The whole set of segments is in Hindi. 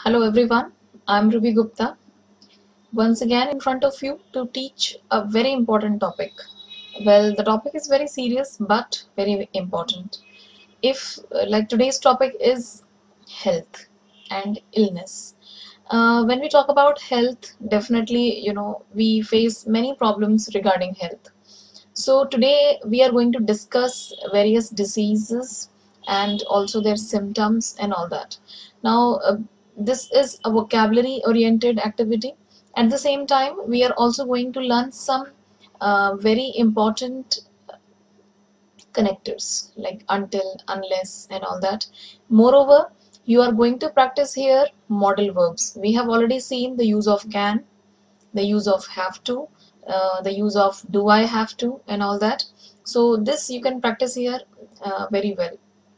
Hello everyone, I'm Ruby Gupta, once again in front of you to teach a very important topic. Well, the topic is very serious but very important. If like today's topic is health and illness. When we talk about health, definitely, we face many problems regarding health. So today we are going to discuss various diseases and also their symptoms and all that. Now, this is a vocabulary oriented activity. At the same time, we are also going to learn some very important connectors like until, unless, and all that. Moreover, you are going to practice here modal verbs. We have already seen the use of can, the use of have to, the use of do I have to, and all that. So this you can practice here very well.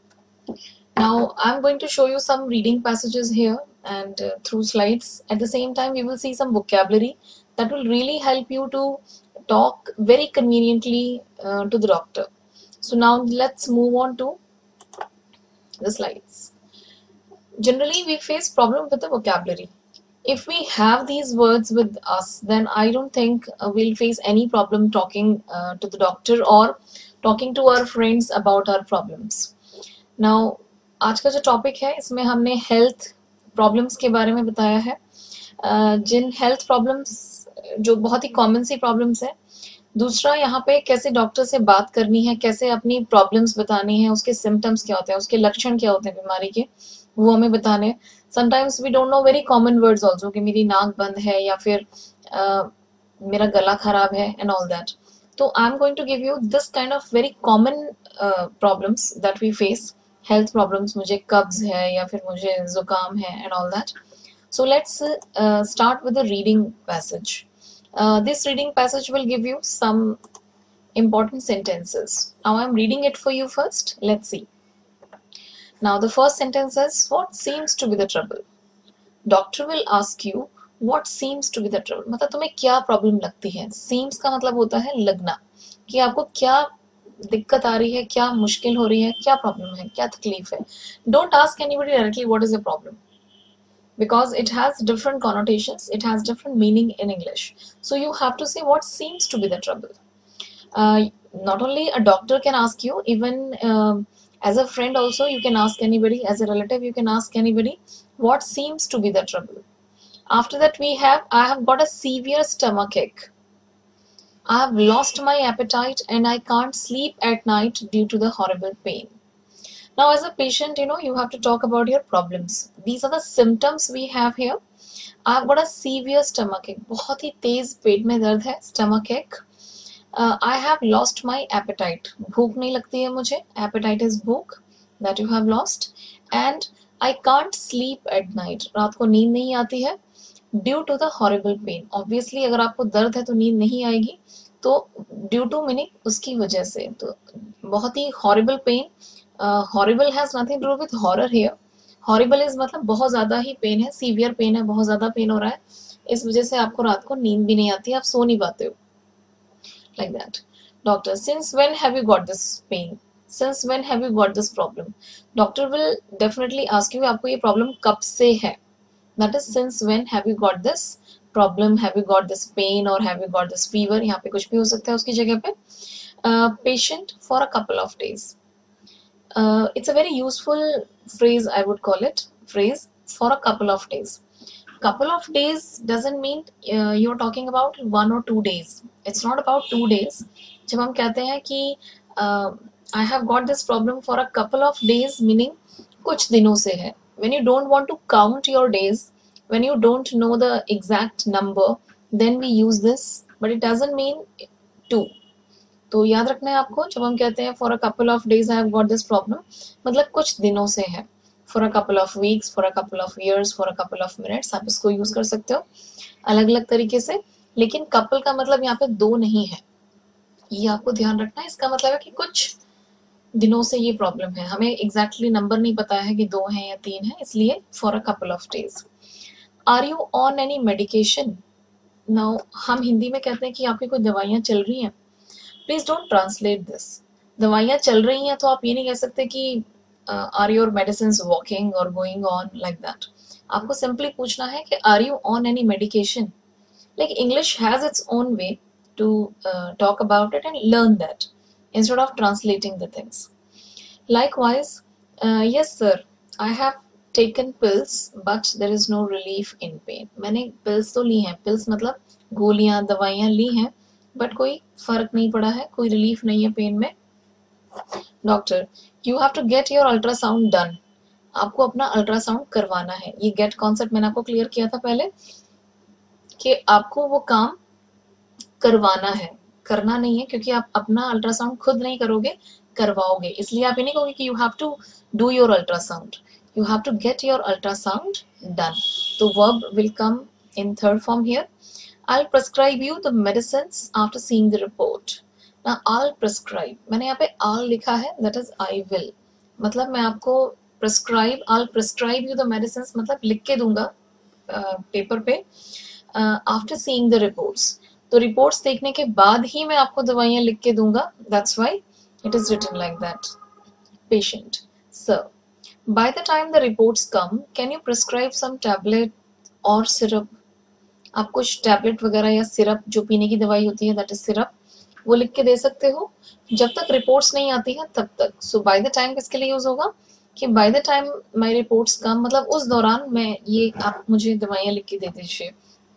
Now I'm going to show you some reading passages here and through slides. At the same time, you will see some vocabulary that will really help you to talk very conveniently to the doctor. So now let's move on to the slides. Generally, we face problem with the vocabulary. If we have these words with us, then I don't think we'll face any problem talking to the doctor or talking to our friends about our problems. Now, आज का जो टॉपिक है इसमें हमने हेल्थ प्रॉब्लम्स के बारे में बताया है, जिन हेल्थ प्रॉब्लम्स जो बहुत ही कॉमन सी प्रॉब्लम्स है. दूसरा, यहाँ पे कैसे डॉक्टर से बात करनी है, कैसे अपनी प्रॉब्लम्स बतानी है, उसके सिम्टम्स क्या होते हैं, उसके लक्षण क्या होते हैं बीमारी के, वो हमें बताने हैं. Sometimes we don't know very common words also कि मेरी नाक बंद है या फिर मेरा गला खराब है एंड ऑल दैट. तो I am going to give you this kind of very common problems that we face. Health problems, मुझे कब्ज है या फिर मुझे जुकाम है and all that. So let's start with the reading passage. This reading passage will give you some important sentences. Now I'm reading it for you first. Let's see. Now the first sentence is, what seems to be the trouble? Doctor will ask you, what seems to be the trouble? मतलब तुम्हें क्या प्रॉब्लम लगती है. Seems का मतलब होता है लगना, कि आपको क्या दिक्कत आ रही है, क्या मुश्किल हो रही है, क्या प्रॉब्लम है, क्या तकलीफ है. Don't ask anybody directly what is the problem, because it has different connotations, it has different meaning in English. So you have to say what seems to be the trouble. Not only a doctor can ask you, even as a friend also you can ask anybody, as a relative you can ask anybody, what seems to be the trouble. After that we have, I have got a severe stomach ache. I have lost my appetite and I can't sleep at night due to the horrible pain. Now, as a patient, you have to talk about your problems. These are the symptoms we have here. I've got a severe stomach ache. बहुत ही तेज पेट में दर्द है, stomach ache. I have lost my appetite. भूख नहीं लगती है मुझे. Appetite is भूख that you have lost. And I can't sleep at night. रात को नींद नहीं आती है. Due to the horrible pain. Obviously, अगर आपको दर्द है तो नींद नहीं आएगी. तो due to meaning उसकी वजह से. तो बहुत ही horrible pain. Horrible has nothing to do with horror here. Horrible is मतलब बहुत ज़्यादा ही पेन है, सीवियर पेन है, बहुत ज़्यादा पेन हो रहा है, इस वजह से आपको रात को नींद भी नहीं आती, आप सो नहीं पाते हो. Like that. Doctor, since when have you got this pain? Since when have you got this problem? Doctor will definitely ask you, आपको ये problem कब से है? That is, since when have you got this problem? Have you got this pain or have you got this fever? यहाँ पे कुछ भी हो सकता है उसकी जगह पे. Patient for a couple of days. It's a very useful phrase, I would call it, phrase for a couple of days. Couple of days doesn't mean you're talking about 1 or 2 days. It's not about 2 days. जब हम कहते हैं कि I have got this problem for a couple of days, meaning कुछ दिनों से है. When you don't want to count your days, when you don't know the exact number, then we use this, but it doesn't mean 2. तो याद रखना है आपको, जब हम कहते हैं for a couple of days I have got this problem, मतलब कुछ दिनों से है. For a couple of weeks, for a couple of years, for a couple of minutes, आप इसको यूज कर सकते हो अलग अलग तरीके से. लेकिन कपल का मतलब यहाँ पे 2 नहीं है, ये आपको ध्यान रखना है. इसका मतलब है कि कुछ दिनों से ये प्रॉब्लम है. हमें एग्जैक्टली नंबर नहीं पता है कि 2 है या 3 है, इसलिए for a couple of days. Are you on any medication? Now हम हिंदी में कहते हैं कि आपकी कोई दवाइयाँ चल रही हैं. Please don't translate this. दवाइयाँ चल रही हैं तो आप ये नहीं कह सकते कि आर योर मेडिसिन्स वर्किंग और गोइंग ऑन लाइक दैट. आपको सिंपली पूछना है कि are you on any medication. Like English has its own way to talk about it and learn that instead of translating the things. Likewise, yes sir, I have taken pills but there is no relief in pain. मैंने pills तो ली हैं, pills मतलब गोलियां दवाइयां ली हैं but कोई फर्क नहीं पड़ा है, कोई relief नहीं है पेन में. Doctor, you have to get your ultrasound done. आपको अपना अल्ट्रासाउंड करवाना है. ये गेट कॉन्सेप्ट मैंने आपको क्लियर किया था पहले कि आपको वो काम करवाना है, करना नहीं है, क्योंकि आप अपना अल्ट्रासाउंड खुद नहीं करोगे, करवाओगे. इसलिए आप ये नहीं कहोगे कि you have to do your ultrasound, you have to get your ultrasound done. तो verb will come in third form here. I'll prescribe you the medicines after seeing the report. Now I'll prescribe, मैंने यहाँ पे I'll लिखा है, that is I will. मतलब मैं आपको prescribe, I'll prescribe you the medicines मतलब लिख के दूंगा पेपर पे after seeing the reports. तो reports देखने के बाद ही मैं आपको दवाइयाँ लिख के दूंगा. That's why it is written like that. Patient, sir, by the time the reports come, can you prescribe some tablet or syrup? आप कुछ टैबलेट वगैरह या सिरप, जो पीने की दवाई होती है दैट इज सिरप, वो लिख के दे सकते हो जब तक रिपोर्ट्स नहीं आती हैं तब तक. सो बाय द टाइम किसके लिए यूज होगा कि by the time my reports come, मतलब उस दौरान मैं ये आप मुझे दवाइयाँ लिख के दे दीजिए.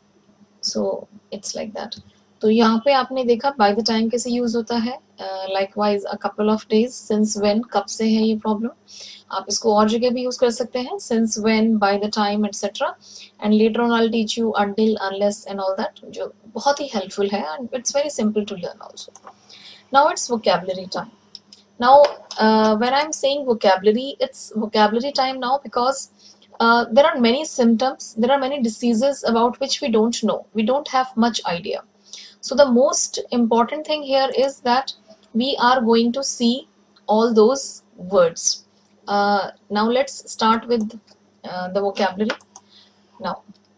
So it's like that. तो यहाँ पे आपने देखा बाय द टाइम कैसे यूज होता है. Likewise a couple of days, since when, कब से है ये प्रॉब्लम. आप इसको और जगह भी यूज कर सकते हैं, since when, by the time etcetera. And later on I will teach you until, unless and all that, जो बहुत ही हेल्पफुल है and it's very simple to learn also. Now it's vocabulary time. Now, when I'm saying vocabulary, it's vocabulary time now because there are many symptoms, there are many diseases about which we don't know. We don't have much idea. So the most important thing here is that we are going to see all those words. Now let's start with the vocabulary. Now,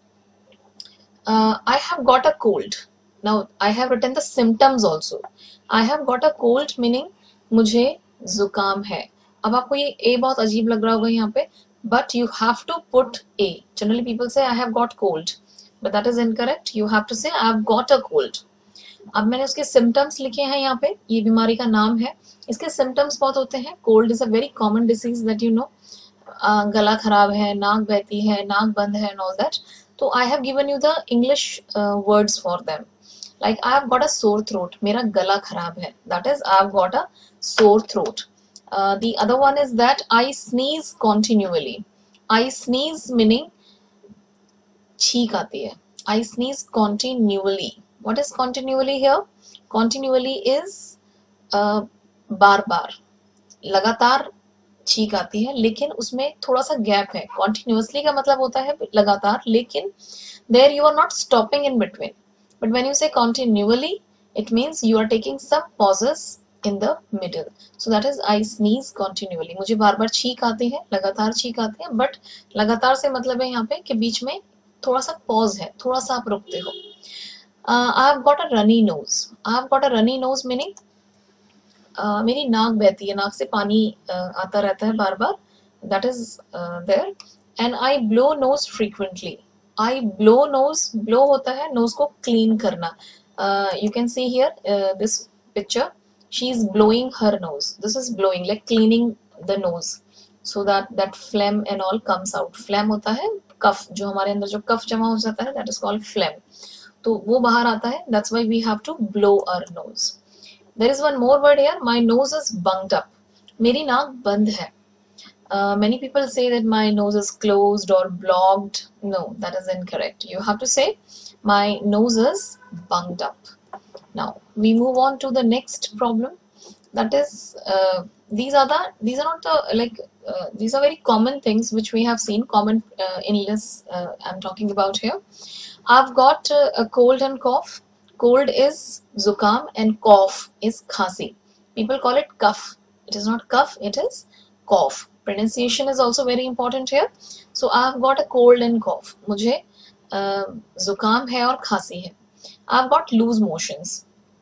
I have got a cold. Now I have written the symptoms also. I have got a cold meaning मुझे जुकाम है. अब आपको ये ए बहुत अजीब लग रहा होगा यहाँ पे, but you have to put a. Generally people say I have got cold, but that is incorrect. You have to say I have got a cold. अब मैंने उसके सिम्टम्स लिखे हैं यहाँ पे, ये बीमारी का नाम है. इसके सिम्टम्स बहुत होते हैं. Cold is a very common disease that you know. गला खराब है, नाक बहती है, नाक बंद है एंड ऑल दैट. तो I have given you the English words for them. Like I have got a sore throat, मेरा गला खराब है, that is I have got a sore throat. The other one is that I sneeze continually. I sneeze meaning छींक आती है. I sneeze continually. What is continually here? Continually is बार बार, लगातार छींक आती है, लेकिन उसमें थोड़ा सा गैप है. Continuously का मतलब होता है लगातार, लेकिन there you are not stopping in between. But when you say continually, it means you are taking some pauses in the middle. So that is I sneeze continually. मुझे बार बार छींक आती है, लगातार छींक आती है, but लगातार से मतलब है यहाँ पे कि बीच में थोड़ा सा pause है, थोड़ा सा आप रुकते हो. I have got a runny nose. I have got a runny nose meaning मेरी नाक बहती है, नाक से पानी आता रहता है बार बार. That is there. And I blow nose frequently. I blow nose, blow होता है nose को clean करना. You can see here this picture. She is blowing her nose. This is blowing, like cleaning the nose, so that phlegm and all comes out. Phlegm होता है कफ, जो हमारे अंदर जो कफ जमा हो जाता है, that is called phlegm. तो वो बाहर आता है. That's why we have to blow our nose. There is one more word here. My nose is bunged up. मेरी नाक बंद है. Many people say that my nose is closed or blocked. No, that is incorrect. You have to say my nose is bunged up. Now we move on to the next problem. That is these are not these are very common things which we have seen, common illness I'm talking about here. I've got a cold and cough. Cold is zukam and cough is khasi. People call it cough. It is not cough, it is cough. Pronunciation is also very important here. So I've got a cold and cough. मुझे जुकाम है और खांसी है. I've got loose motions.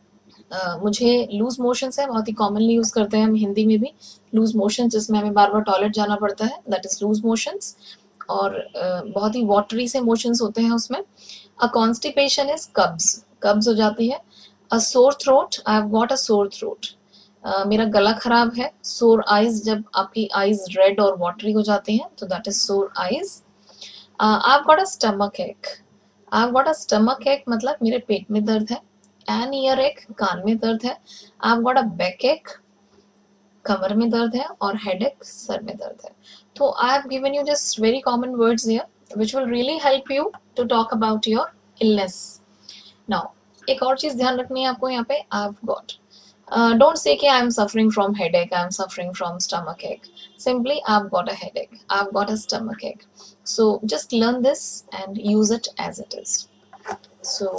मुझे लूज मोशंस है, बहुत ही कॉमनली यूज करते हैं हम हिंदी में भी, लूज मोशन जिसमें हमें बार बार टॉयलेट जाना पड़ता है, दैट इज लूज मोशंस। और बहुत ही वाटरी से मोशंस होते हैं उसमें। अ कॉन्स्टिपेशन इज कब्ज, कब्ज हो जाती है। A sore throat, I have got a sore throat, मेरा गला खराब है। सोर आइज, जब आपकी आइज रेड और वाटरी हो जाती हैं तो that is sore eyes. I have got a stomach ache, I have got a stomach ache मतलब मेरे पेट में दर्द है। एन ईयर एक, कान में दर्द है। I have got a back ache, कमर में दर्द है। और हेड एक, सर में दर्द है। तो I have given you just very common words here which will really help you to talk about your illness. Now एक और चीज ध्यान रखनी है आपको यहाँ पे, I have got, don't say कि I am suffering from headache, I am suffering from stomach ache. Simply, I've got a headache, I've got a stomach ache. So just learn this and use it as it is. So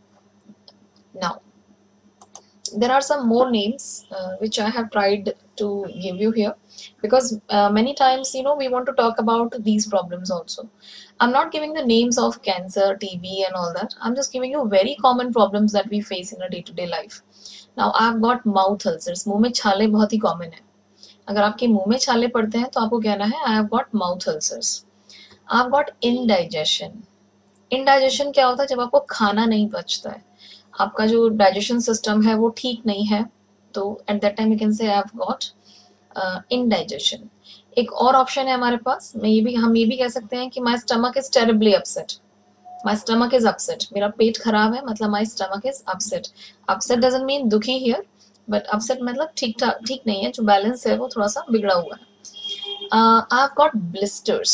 now there are some more names which I have tried to give you here, because many times we want to talk about these problems also. I'm not giving the names of cancer, TB and all that. I'm just giving you very common problems that we face in a day-to-day life. Now I've got mouth ulcers. मुंह में छाले बहुत ही common है. अगर आपके मुंह में छाले पड़ते हैं तो आपको कहना है I have got mouth ulcers. I've got indigestion. Indigestion क्या होता है? जब आपको खाना नहीं पचता है, आपका जो डाइजेशन सिस्टम है वो ठीक नहीं है, तो at that time you can say I have got indigestion. एक और ऑप्शन है हमारे पास, हम ये भी कह सकते हैं कि my stomach is terribly upset, my stomach is upset, मेरा पेट खराब है मतलब my stomach is upset. Upset doesn't mean दुखी हियर, बट अपसेट मतलब ठीक नहीं है, जो बैलेंस है वो थोड़ा सा बिगड़ा हुआ है. I have got blisters.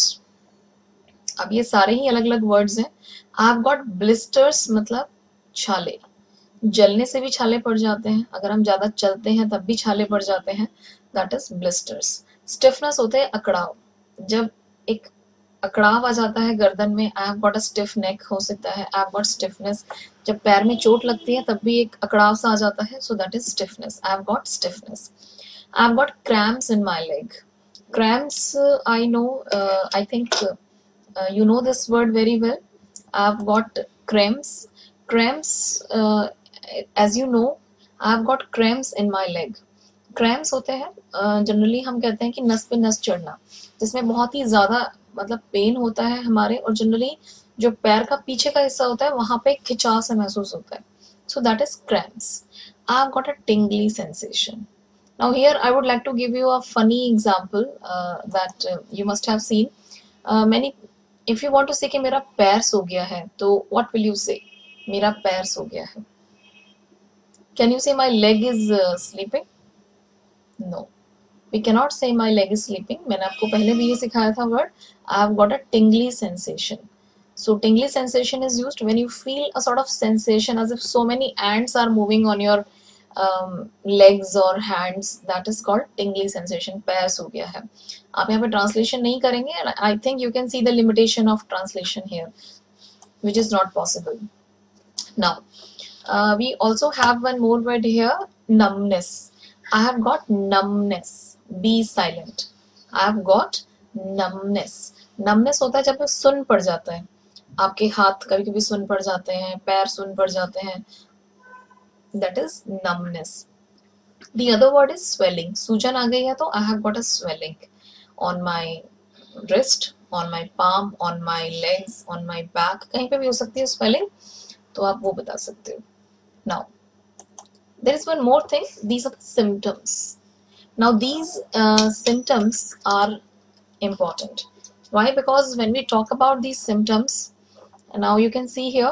अब ये सारे ही अलग अलग वर्ड्स हैं. आई हैव गॉट ब्लिस्टर्स मतलब छाले, जलने से भी छाले पड़ जाते हैं, अगर हम ज्यादा चलते हैं तब भी छाले पड़ जाते हैं, दैट इज ब्लिस्टर्स. स्टिफनेस होते हैं अकड़ाव, जब एक अकड़ाव आ जाता है गर्दन में, I have got a stiff neck हो सकता है, आई हैव गॉट स्टिफनेस. जब पैर में चोट लगती है तब भी एक अकड़ाव सा आ जाता है, so that is stiffness. I have got stiffness. I have got cramps in my leg. Cramps, I know, I think you know this word very well. I've got cramps. Cramps, as you know, I've got cramps in my leg. Cramps होते हैं जनरली हम कहते हैं कि नस पे नस चढ़ना, जिसमें बहुत ही ज़्यादा मतलब पेन होता है हमारे, और जनरली जो पैर का पीछे का हिस्सा होता है वहाँ पे खिंचाव से महसूस होता है. So that is cramps. I've got a tingly sensation. Now here I would like to give you a funny example that you must have seen. Many, if you want to say कि मेरा पैर सो गया है, तो what will you say? मेरा पैर सो गया है. Can you say my leg is sleeping? No, we cannot say my leg is sleeping. मैंने आपको पहले भी ये सिखाया था word. I have got a tingly sensation. So tingly sensation is used when you feel a sort of sensation as if so many ants are moving on your legs or hands. That is called tingly sensation. पैर सो गया है. आप यहाँ पे ट्रांसलेशन नहीं करेंगे, and I think you can see the limitation of translation here, which is not possible. Now, we also have one more word here, numbness. I have got numbness. Be silent. I have got numbness. Numbness होता है जब सुन्न पड़ जाता है, आपके हाथ कभी कभी सुन्न पड़ जाते हैं, पैर सुन्न पड़ जाते हैं, that is numbness. The other word is swelling. सूजन आ गई है तो I have got a swelling on my wrist, on my palm, on my legs, on my back. कहीं पे भी हो सकती है swelling, तो आप वो बता सकते हो. Now, there is one more thing. These are the symptoms. Now, these symptoms are important. Why? Because when we talk about these symptoms, now you can see here,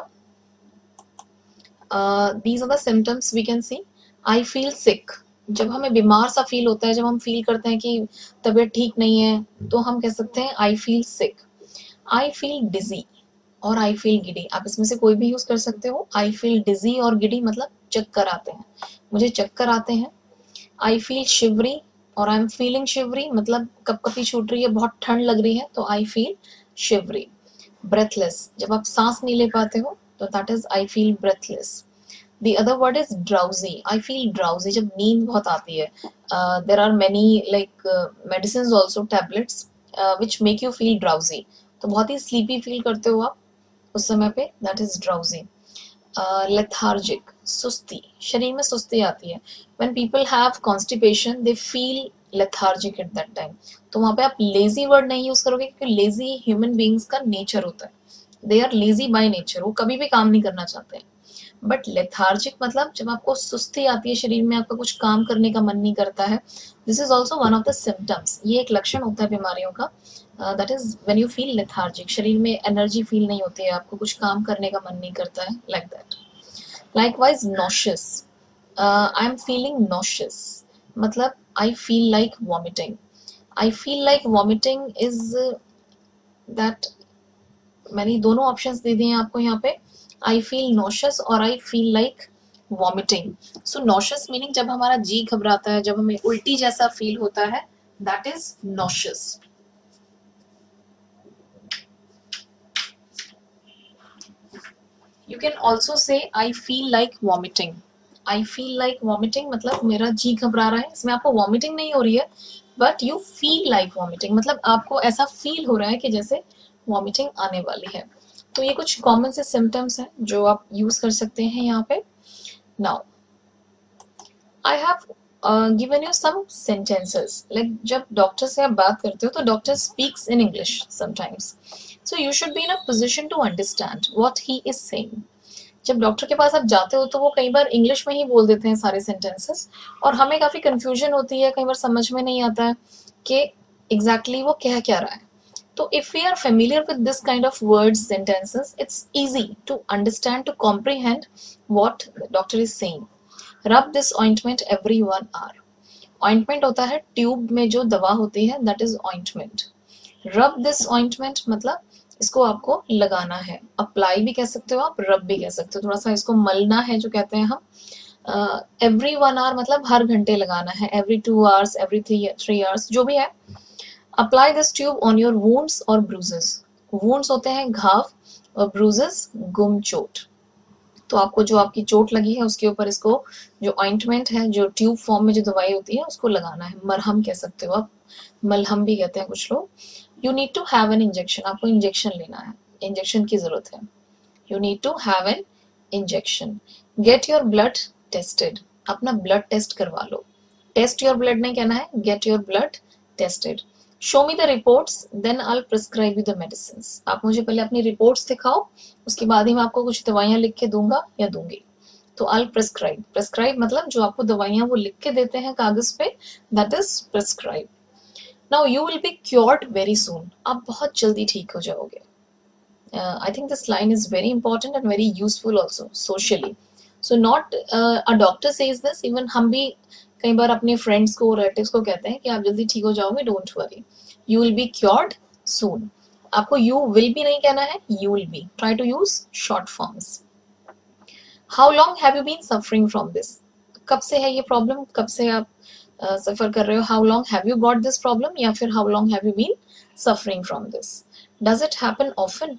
these are the symptoms we can see. I feel sick. जब हमें बीमार सा फील होता है, जब हम फील करते हैं कि तबीयत ठीक नहीं है, तो हम कह सकते हैं I feel sick. I feel dizzy और I feel giddy. आप इसमें से कोई भी यूज कर सकते हो. I feel dizzy और giddy मतलब चक्कर आते हैं, मुझे चक्कर आते हैं. I feel shivery और I am feeling shivery मतलब कपकपी छूट रही है, बहुत ठंड लग रही है, तो I feel shivery. Breathless, जब आप सांस नहीं ले पाते हो तो that is I feel breathless. The other word is drowsy. I feel drowsy जब नींद बहुत आती है. There are many like medicines also, tablets which make you feel drowsy. तो बहुत ही sleepy feel करते हो आप उस समय पे, that is drowsy. लेथार्जिक, सुस्ती, शरीर में सुस्ती आती है. When people have constipation they feel lethargic at that time. तो वहाँ पे आप लेजी वर्ड नहीं यूज करोगे क्योंकि लेजी ह्यूमन बींग्स का नेचर होता है. They are lazy by nature, वो कभी भी काम नहीं करना चाहते हैं. बट लेथार्जिक मतलब जब आपको सुस्ती आती है शरीर में, आपका कुछ काम करने का मन नहीं करता है. This is also one of the symptoms. ये एक लक्षण होता है बीमारियों का. That is when you feel lethargic, शरीर में एनर्जी फील नहीं होती है, आपको कुछ काम करने का मन नहीं करता है, like that. Likewise nauseous, I am feeling nauseous मतलब I feel like vomiting. I feel like vomiting is that, मैंने दोनों ऑप्शंस दे दिए हैं आपको यहाँ पे, आई फील नॉशियस और I feel like vomiting. So nauseous meaning जब हमारा जी घबराता है, जब हमें उल्टी जैसा फील होता है, that is nauseous. You can also say I feel like vomiting. I feel like vomiting मतलब मेरा जी घबरा रहा है. इसमें आपको वॉमिटिंग नहीं हो रही है, but you feel like vomiting मतलब आपको ऐसा फील हो रहा है कि जैसे वॉमिटिंग आने वाली है. तो ये कुछ कॉमन से सिम्टम्स हैं जो आप यूज कर सकते हैं यहाँ पे. Now I have given you some sentences. Like जब डॉक्टर से आप बात करते हो तो doctor speaks in English sometimes, so you should be in a position to understand what he is saying. जब डॉक्टर के पास आप जाते हो तो वो कई बार इंग्लिश में ही बोल देते हैं सारे सेंटेंसेस, और हमें काफ़ी कंफ्यूजन होती है, कई बार समझ में नहीं आता है कि एग्जैक्टली वो कह क्या रहा है. तो if we are familiar with this kind of words sentences, it's easy to understand, to comprehend what the doctor is saying. Rub this ointment every 1 hour. Ointment होता है ट्यूब में जो दवा होती है, that is ointment. Rub this ointment मतलब इसको आपको लगाना है. अप्लाई भी कह सकते हो आप, रब भी कह सकते हो. थोड़ा सा इसको मलना है जो कहते हैं हम. एवरी 1 hour मतलब हर घंटे लगाना है, एवरी 2 hours, एवरी 3 hours, जो भी है. Apply this tube on your wounds और ब्रूजेस. वुंड्स होते हैं घाव, और ब्रूजेस गुम, चोट. तो आपको जो आपकी चोट लगी है उसके ऊपर इसको, जो ऑइंटमेंट है, जो ट्यूब फॉर्म में जो दवाई होती है, उसको लगाना है. मरहम कह सकते हो आप, मलहम भी कहते हैं कुछ लोग. You need to have an injection. आपको इंजेक्शन लेना है, इंजेक्शन की जरूरत है. You need to have an injection. Get your blood tested. अपना ब्लड टेस्ट करवा लो. टेस्ट योर ब्लड नहीं कहना है, get your blood tested. Show me the reports then I prescribe you the medicines. आप मुझे पहले अपनी रिपोर्ट्स दिखाओ, उसके बाद ही मैं आपको कुछ दवाइयाँ लिख के दूंगा या दूंगी. तो आई प्रिस्क्राइब. प्रिस्क्राइब मतलब जो आपको दवाइयाँ वो लिख के देते हैं कागज पे, that is prescribe. Now you will be cured very soon. आप बहुत जल्दी ठीक हो जाओगे. I think this line is very important and very useful also socially. So not a doctor says this, even हम भी कई बार अपने फ्रेंड्स को, रिलेटिव्स को कहते हैं कि आप जल्दी ठीक हो जाओगे, don't worry, you will be cured soon. आपको यू विल भी नहीं कहना है, you will be. Try to use short forms. How long have you been suffering from this. कब से है ये प्रॉब्लम, कब से आप सफर कर रहे हो. How long have you got this problem, या फिर how long have you been suffering from this. Does it happen often.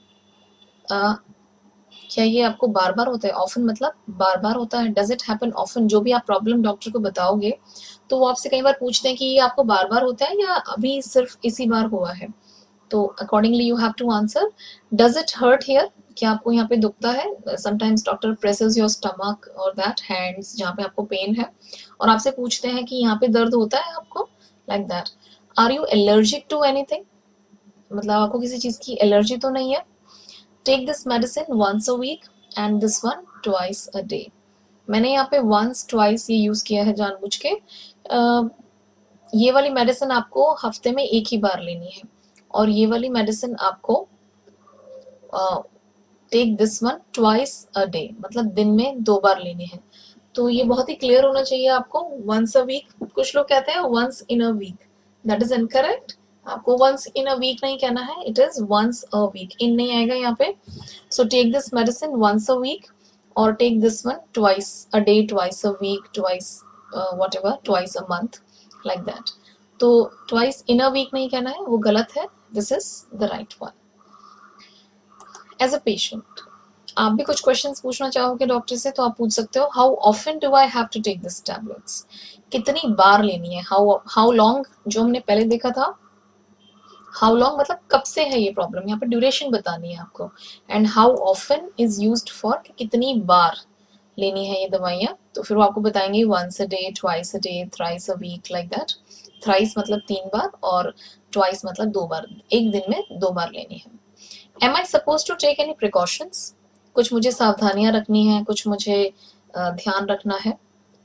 क्या ये आपको बार बार होता है. ऑफन मतलब बार बार होता है. Does it happen often. जो भी आप प्रॉब्लम डॉक्टर को बताओगे तो वो आपसे कई बार पूछते हैं कि ये आपको बार बार होता है या अभी सिर्फ इसी बार हुआ है. तो accordingly you have to answer. Does it hurt here. क्या आपको यहाँ पे दुखता है. Sometimes doctor presses your stomach और दैट हैंड्स, जहाँ पे आपको पेन है, और आपसे पूछते हैं कि यहाँ पे दर्द होता है आपको, like that. Are you allergic to anything. मतलब आपको किसी चीज की एलर्जी तो नहीं है. Take this medicine once a week and this one twice a day. मैंने यहाँ पे once twice ये यूज किया है जानबूझ के. ये वाली मेडिसिन आपको हफ्ते में एक ही बार लेनी है, और ये वाली मेडिसिन आपको take this one twice a day मतलब दिन में 2 बार लेनी है. तो ये बहुत ही क्लियर होना चाहिए आपको. once a week, कुछ लोग कहते हैं once in a week, that is incorrect. आपको once in a week नहीं कहना है, it is once a week. in नहीं आएगा यहाँ पे. so take this medicine once a week or take this one twice a day, twice a week, twice whatever, twice a month, like that. तो twice in a week नहीं कहना है, वो गलत है. this is the right one. as a patient, आप भी कुछ क्वेश्चंस पूछना चाहोगे डॉक्टर से तो आप पूछ सकते हो. How often do I have to take this tablets. कितनी बार लेनी है. हाउ लॉन्ग जो हमने पहले देखा था, हाउ लॉन्ग मतलब कब से है ये प्रॉब्लम, यहाँ पे ड्यूरेशन बतानी है आपको. And how often is used for, कितनी बार लेनी है ये दवाइयाँ. तो फिर वो आपको बताएंगे once a day, twice a day, thrice a week, like that. Thrice मतलब 3 बार और ट्वाइस मतलब 2 बार, एक दिन में 2 बार लेनी है. Am I suppose to take any precautions, कुछ मुझे सावधानियां रखनी है, कुछ मुझे ध्यान रखना है.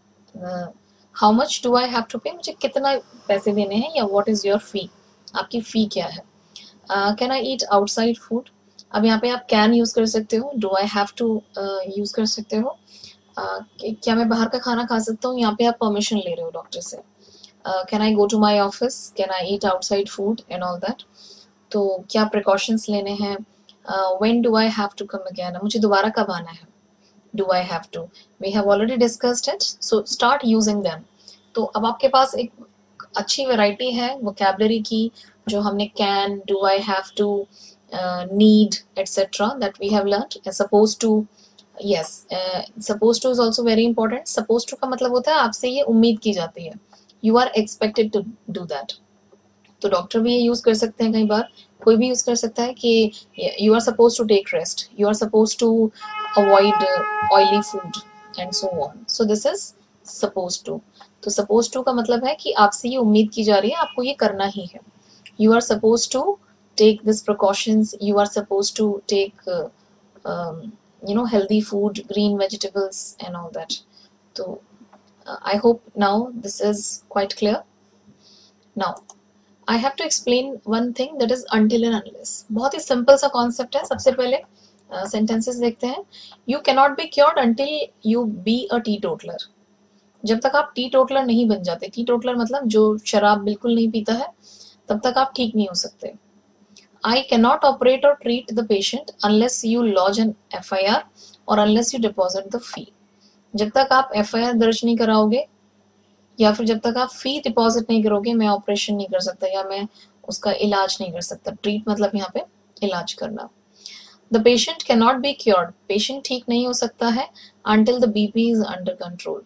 How much do I have to pay, मुझे कितना पैसे देने हैं, या व्हाट इज योर फी, आपकी फी क्या है. Can I eat outside food, अब यहाँ पे आप कैन यूज कर सकते हो, do I have to use कर सकते हो. क्या मैं बाहर का खाना खा सकता हूँ, यहाँ पे आप परमिशन ले रहे हो डॉक्टर से. Can I go to my office, can I eat outside food and all that. तो क्या प्रिकॉशंस लेने हैं. When do I have to come again, मुझे दोबारा कब आना है. Do I have to, we have already discussed it, so start using them. तो अब आपके पास एक अच्छी वैरायटी है वोकैबलरी की, जो हमने can, do I have to, need etcetera that we have learned. Suppose to, yes, suppose to is also very important. Suppose to का मतलब होता है आपसे ये उम्मीद की जाती है, you are expected to do that. तो डॉक्टर भी ये यूज कर सकते हैं, कई बार कोई भी यूज कर सकता है कि you are suppose to take rest, you are suppose to avoid oily food and so on. So this is suppose to. तो सपोज टू का मतलब है कि आपसे ये उम्मीद की जा रही है, आपको ये करना ही है. You are suppose to take this precautions, you are suppose to take healthy food, green vegetables and all that. So I hope now this is quite clear. Now I have to explain one thing, that is until and unless. बहुत ही सिंपल सा कॉन्सेप्ट है. सबसे पहले सेंटेंसेस देखते हैं. You cannot be cured until you be a teetotaller. जब तक आप टी टोटलर नहीं बन जाते, टी टोटलर मतलब जो शराब बिल्कुल नहीं पीता है, तब तक आप ठीक नहीं हो सकते. आई कैनॉट ऑपरेट और treat the patient unless you lodge an FIR और unless you deposit the fee. जब तक आप FIR दर्ज नहीं कराओगे या फिर जब तक आप फी डिपॉजिट नहीं करोगे, मैं ऑपरेशन नहीं कर सकता या मैं उसका इलाज नहीं कर सकता. ट्रीट मतलब यहाँ पे इलाज करना. The patient can not be cured, patient ठीक नहीं हो सकता है until the BP is under control.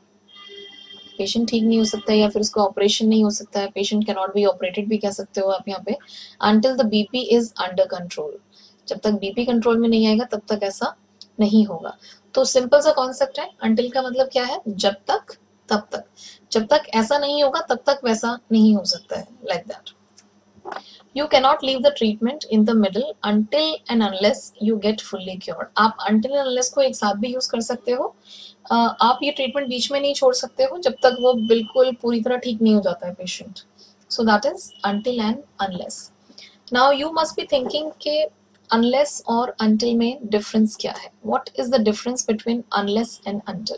Patient ठीक नहीं हो सकता है या फिर उसका ऑपरेशन नहीं हो सकता है. Patient can not be operated भी कह सकते हो आप यहाँ पे, until the BP is under control. जब तक BP कंट्रोल में नहीं आएगा तब तक ऐसा नहीं होगा. तो सिंपल सा कॉन्सेप्ट है. अंटिल का मतलब क्या है, जब तक, तब तक. जब तक ऐसा नहीं होगा तब तक वैसा नहीं हो सकता है, like that. You cannot leave the treatment in the middle until and unless you get fully cured. आप until and unless को एक साथ भी यूज कर सकते हो. आप ये ट्रीटमेंट बीच में नहीं छोड़ सकते हो जब तक वो बिल्कुल पूरी तरह ठीक नहीं हो जाता है patient. So that is until and unless. Now you must be thinking के unless और until में डिफरेंस क्या है. What is the difference between unless and until?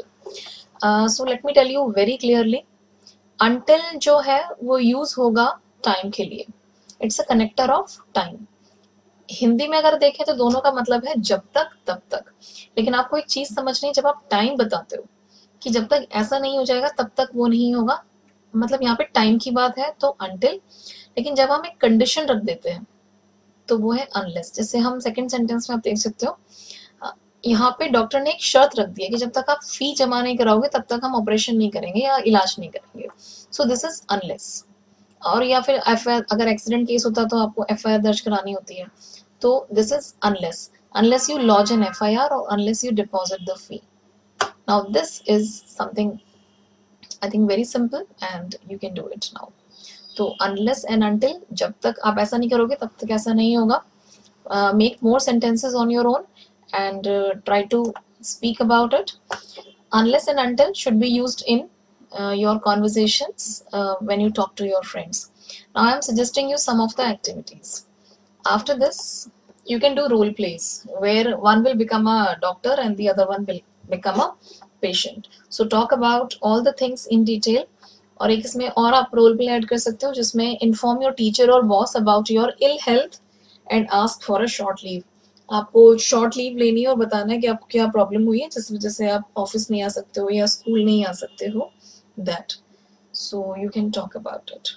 So let me tell you very clearly. Until जो है वो यूज होगा टाइम के लिए. It's a connector of time. Hindi में अगर देखें तो दोनों का मतलब है जब तक तब तक. लेकिन आपको एक चीज समझनी है, जब आप टाइम बताते हो कि जब तक ऐसा नहीं हो जाएगा तब तक वो नहीं होगा, मतलब यहाँ पे टाइम की बात है तो until. लेकिन जब हम एक कंडीशन रख देते हैं तो वो है unless. जैसे हम सेकंड सेंटेंस में आप देख सकते हो, यहाँ पे डॉक्टर ने एक शर्त रख दी है कि जब तक आप फी जमा नहीं कराओगे तब तक हम ऑपरेशन नहीं करेंगे या इलाज नहीं करेंगे. So this is unless. और या फिर FIR, अगर एक्सीडेंट केस होता तो आपको FIR दर्ज करानी होती है. तो this is unless you lodge an FIR or unless you deposit the fee. Now this is something I think very simple and you can do it now. तो unless and until, जब तक आप ऐसा नहीं करोगे तब तक ऐसा नहीं होगा. Make more sentences on your own and try to speak about it. Unless and until should be used in your conversations when you talk to your friends. Now I am suggesting you some of the activities. After this, you can do role plays where one will become a doctor and the other one will become a patient. So talk about all the things in detail. और एक इसमें और आप रोल प्ले ऐड कर सकते हो जिसमें inform your teacher or boss about your ill health and ask for a short leave. आपको शॉर्ट लीव लेनी है और बताना है कि आपको क्या प्रॉब्लम हुई है जिस वजह से आप ऑफिस नहीं आ सकते हो या स्कूल नहीं आ सकते हो. That. So you can talk about it.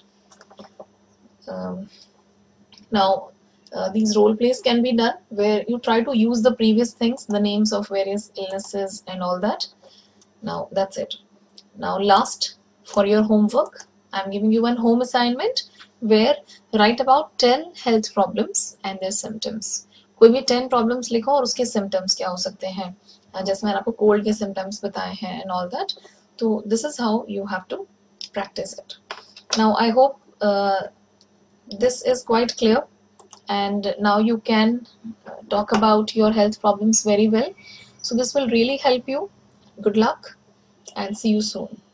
Now these role plays can be done where you try to use the previous things, the names of various illnesses and all that. Now that's it. Now last, for your homework, I'm giving you one home assignment. where write about 10 health problems and their symptoms. कोई भी 10 problems लिखो और उसके symptoms क्या हो सकते हैं, जैसे मैंने आपको cold के symptoms बताए हैं and all that. तो this is how you have to practice it. Now I hope this is quite clear, and now you can talk about your health problems very well. So this will really help you. Good luck and see you soon.